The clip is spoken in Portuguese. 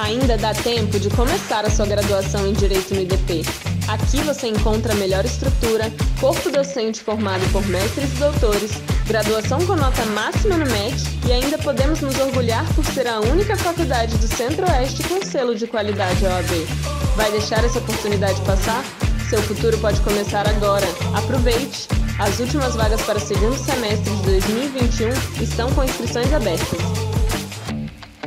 Ainda dá tempo de começar a sua graduação em Direito no IDP. Aqui você encontra a melhor estrutura, corpo docente formado por mestres e doutores, graduação com nota máxima no MEC e ainda podemos nos orgulhar por ser a única faculdade do Centro-Oeste com selo de qualidade OAB. Vai deixar essa oportunidade passar? Seu futuro pode começar agora. Aproveite! As últimas vagas para o segundo semestre de 2021 estão com inscrições abertas.